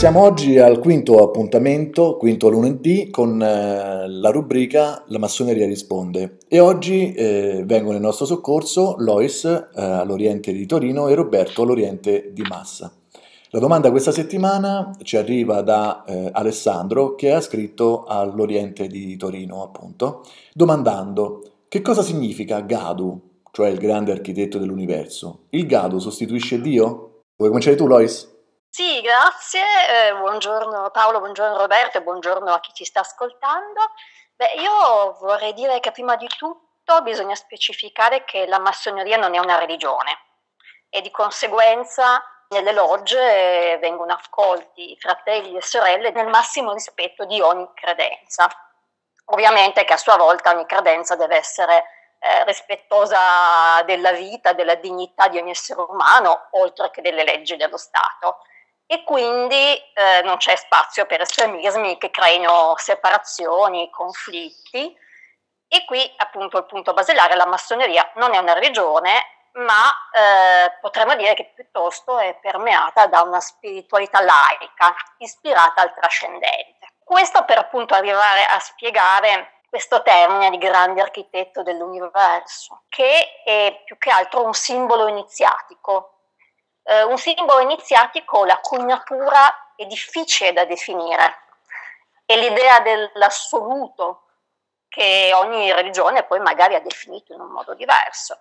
Siamo oggi al quinto appuntamento, quinto lunedì, con la rubrica La Massoneria risponde e oggi vengono in nostro soccorso Lois all'Oriente di Torino e Roberto all'Oriente di Massa. La domanda questa settimana ci arriva da Alessandro che ha scritto all'Oriente di Torino, appunto, domandando che cosa significa Gadu, cioè il grande architetto dell'universo. Il Gadu sostituisce Dio? Vuoi cominciare tu, Lois? Sì, grazie, buongiorno Paolo, buongiorno Roberto e buongiorno a chi ci sta ascoltando. Io vorrei dire che prima di tutto bisogna specificare che la massoneria non è una religione e di conseguenza nelle logge vengono accolti fratelli e sorelle nel massimo rispetto di ogni credenza. Ovviamente che a sua volta ogni credenza deve essere rispettosa della vita, della dignità di ogni essere umano, oltre che delle leggi dello Stato. E quindi non c'è spazio per estremismi che creino separazioni, conflitti. E qui appunto il punto basilare, la massoneria non è una religione, ma potremmo dire che piuttosto è permeata da una spiritualità laica, ispirata al trascendente. Questo per appunto arrivare a spiegare questo termine di grande architetto dell'universo, che è più che altro un simbolo iniziatico. Un simbolo iniziatico, la cui natura è difficile da definire, è l'idea dell'assoluto che ogni religione poi magari ha definito in un modo diverso.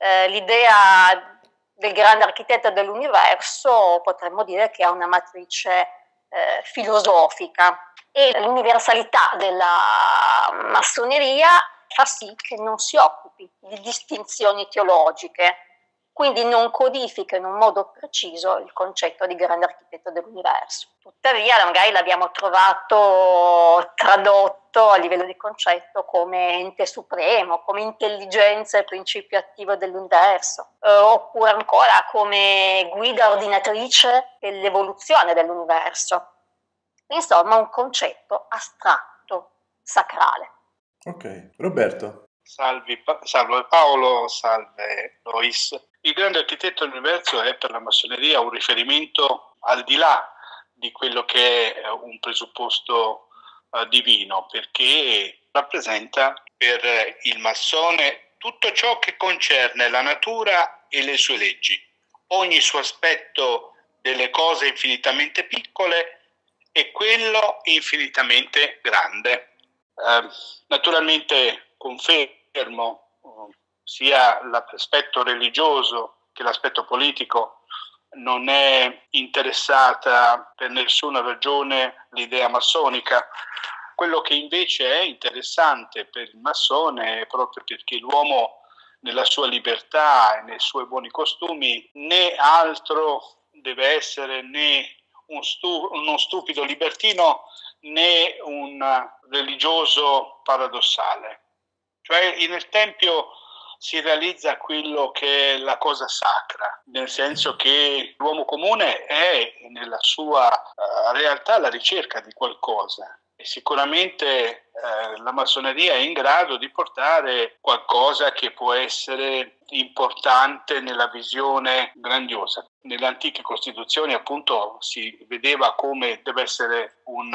L'idea del grande architetto dell'universo potremmo dire che ha una matrice filosofica e l'universalità della massoneria fa sì che non si occupi di distinzioni teologiche, quindi non codifica in un modo preciso il concetto di grande architetto dell'universo. Tuttavia magari l'abbiamo trovato tradotto a livello di concetto come ente supremo, come intelligenza e principio attivo dell'universo, oppure ancora come guida ordinatrice dell'evoluzione dell'universo. Insomma, un concetto astratto, sacrale. Ok, Roberto. Salve Paolo, salve Lois. Il grande architetto dell'universo è per la massoneria un riferimento al di là di quello che è un presupposto divino, perché rappresenta per il massone tutto ciò che concerne la natura e le sue leggi, ogni suo aspetto delle cose infinitamente piccole e quello infinitamente grande. Naturalmente confermo sia l'aspetto religioso che l'aspetto politico, non è interessata per nessuna ragione l'idea massonica. Quello che invece è interessante per il massone è proprio perché l'uomo nella sua libertà e nei suoi buoni costumi né altro deve essere né uno stupido libertino né un religioso paradossale. Cioè nel Tempio si realizza quello che è la cosa sacra, nel senso che l'uomo comune è nella sua realtà la ricerca di qualcosa e sicuramente la massoneria è in grado di portare qualcosa che può essere importante nella visione grandiosa. Nelle antiche costituzioni appunto si vedeva come deve essere un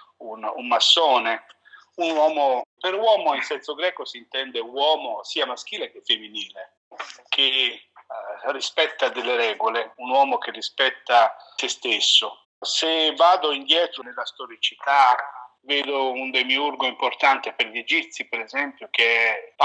massone, un uomo. Per uomo in senso greco si intende uomo sia maschile che femminile, che rispetta delle regole, un uomo che rispetta se stesso. Se vado indietro nella storicità, vedo un demiurgo importante per gli egizi, per esempio, che è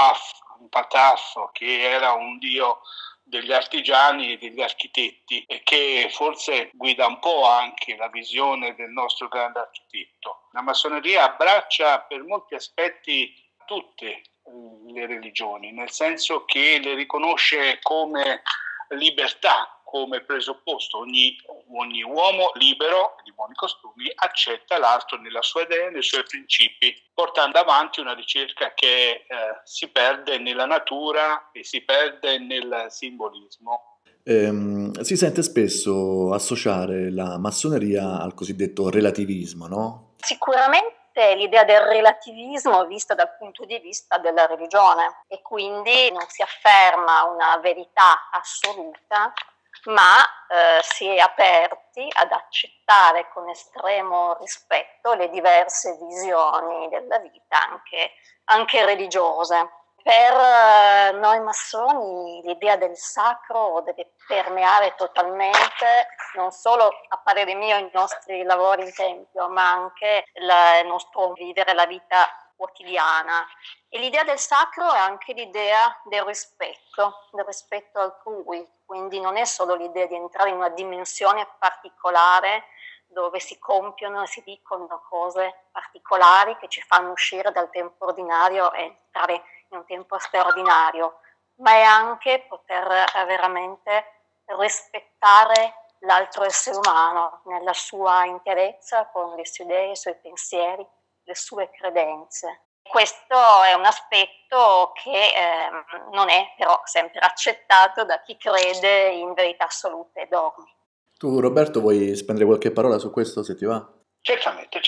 Pataf, che era un dio degli artigiani e degli architetti e che forse guida un po' anche la visione del nostro grande architetto. La massoneria abbraccia per molti aspetti tutte le religioni, nel senso che le riconosce come libertà, come presupposto. Ogni uomo libero di buoni costumi accetta l'altro nella sua idea, nei suoi principi, portando avanti una ricerca che si perde nella natura e si perde nel simbolismo. Si sente spesso associare la massoneria al cosiddetto relativismo, no? Sicuramente l'idea del relativismo vista dal punto di vista della religione e quindi non si afferma una verità assoluta, ma si è aperti ad accettare con estremo rispetto le diverse visioni della vita, anche religiose. Per noi massoni l'idea del sacro deve permeare totalmente, non solo a parere mio i nostri lavori in tempio, ma anche il nostro vivere la vita quotidiana. E l'idea del sacro è anche l'idea del rispetto altrui, quindi non è solo l'idea di entrare in una dimensione particolare dove si compiono e si dicono cose particolari che ci fanno uscire dal tempo ordinario e entrare in un tempo straordinario, ma è anche poter veramente rispettare l'altro essere umano nella sua interezza, con le sue idee, i suoi pensieri, le sue credenze. Questo è un aspetto che non è però sempre accettato da chi crede in verità assolute e dogmi. Tu, Roberto, vuoi spendere qualche parola su questo, se ti va? Certamente.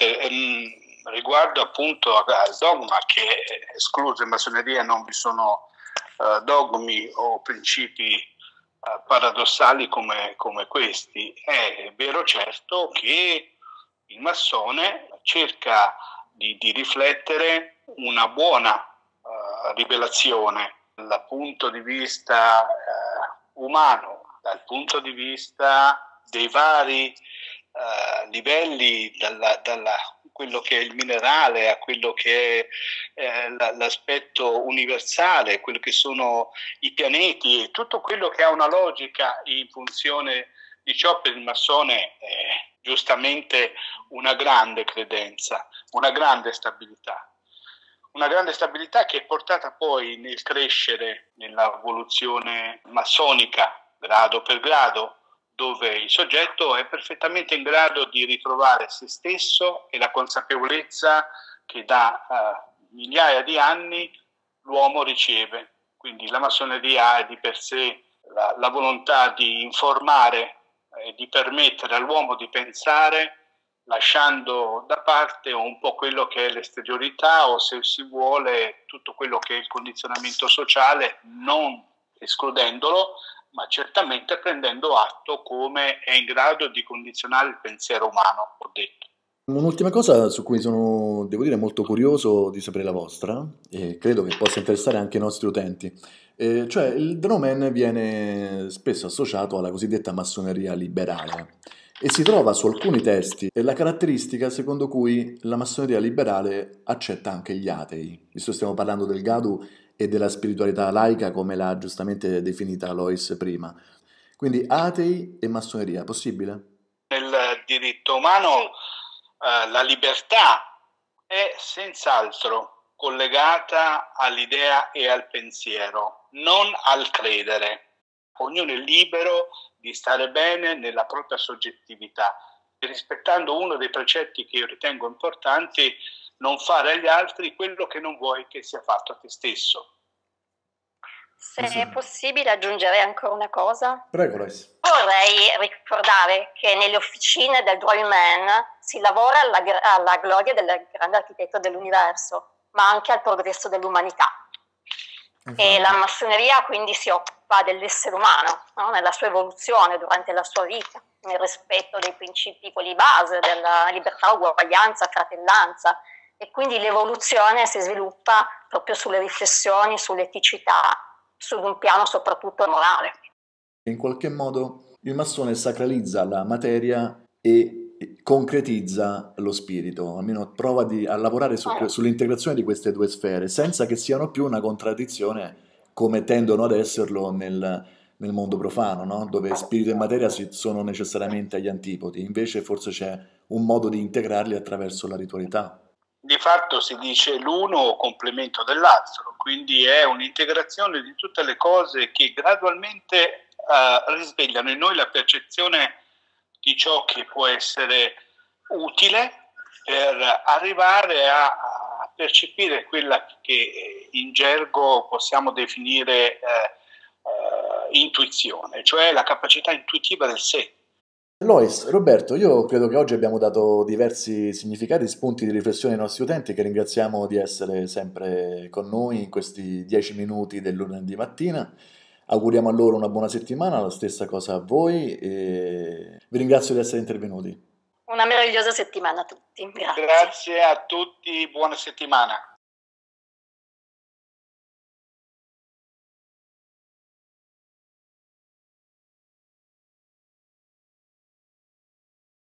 Riguardo appunto al dogma, che escluso in massoneria non vi sono dogmi o principi paradossali come questi, è vero certo che il massone cerca di riflettere una buona rivelazione dal punto di vista umano, dal punto di vista dei vari livelli, dalla quello che è il minerale a quello che è l'aspetto universale, quello che sono i pianeti e tutto quello che ha una logica in funzione di ciò. Per il massone è giustamente una grande credenza, una grande stabilità che è portata poi nel crescere nell'evoluzione massonica grado per grado, dove il soggetto è perfettamente in grado di ritrovare se stesso e la consapevolezza che da migliaia di anni l'uomo riceve. Quindi la massoneria ha di per sé la volontà di informare e di permettere all'uomo di pensare, lasciando da parte un po' quello che è l'esteriorità, o se si vuole tutto quello che è il condizionamento sociale, non escludendolo, ma certamente prendendo atto come è in grado di condizionare il pensiero umano, ho detto. Un'ultima cosa su cui sono, devo dire, molto curioso di sapere la vostra, e credo che possa interessare anche i nostri utenti. Cioè, il Dromen viene spesso associato alla cosiddetta massoneria liberale e si trova su alcuni testi la caratteristica secondo cui la massoneria liberale accetta anche gli atei. Visto stiamo parlando del Gadu e della spiritualità laica come l'ha giustamente definita Lois prima. Quindi atei e massoneria, possibile? Nel diritto umano la libertà è senz'altro collegata all'idea e al pensiero, non al credere. Ognuno è libero di stare bene nella propria soggettività, rispettando uno dei precetti che io ritengo importanti: non fare agli altri quello che non vuoi che sia fatto a te stesso. Se è possibile aggiungerei ancora una cosa. Prego, Lois. Vorrei ricordare che nelle officine del Dromen si lavora alla gloria del grande architetto dell'universo, ma anche al progresso dell'umanità. E la massoneria quindi si occupa dell'essere umano, no? Nella sua evoluzione durante la sua vita, nel rispetto dei principi quelli base della libertà, uguaglianza, fratellanza, e quindi l'evoluzione si sviluppa proprio sulle riflessioni, sull'eticità, su un piano soprattutto morale. In qualche modo il massone sacralizza la materia e concretizza lo spirito, almeno prova a lavorare sull'integrazione di queste due sfere, senza che siano più una contraddizione come tendono ad esserlo nel mondo profano, no? Dove spirito e materia sono necessariamente agli antipodi, invece forse c'è un modo di integrarli attraverso la ritualità. Di fatto si dice l'uno complemento dell'altro, quindi è un'integrazione di tutte le cose che gradualmente risvegliano in noi la percezione di ciò che può essere utile per arrivare a percepire quella che in gergo possiamo definire intuizione, cioè la capacità intuitiva del sé. Lois, Roberto, io credo che oggi abbiamo dato diversi significati, spunti di riflessione ai nostri utenti, che ringraziamo di essere sempre con noi in questi 10 minuti del lunedì mattina. Auguriamo a loro una buona settimana, la stessa cosa a voi e vi ringrazio di essere intervenuti. Una meravigliosa settimana a tutti. Grazie. Grazie a tutti, buona settimana.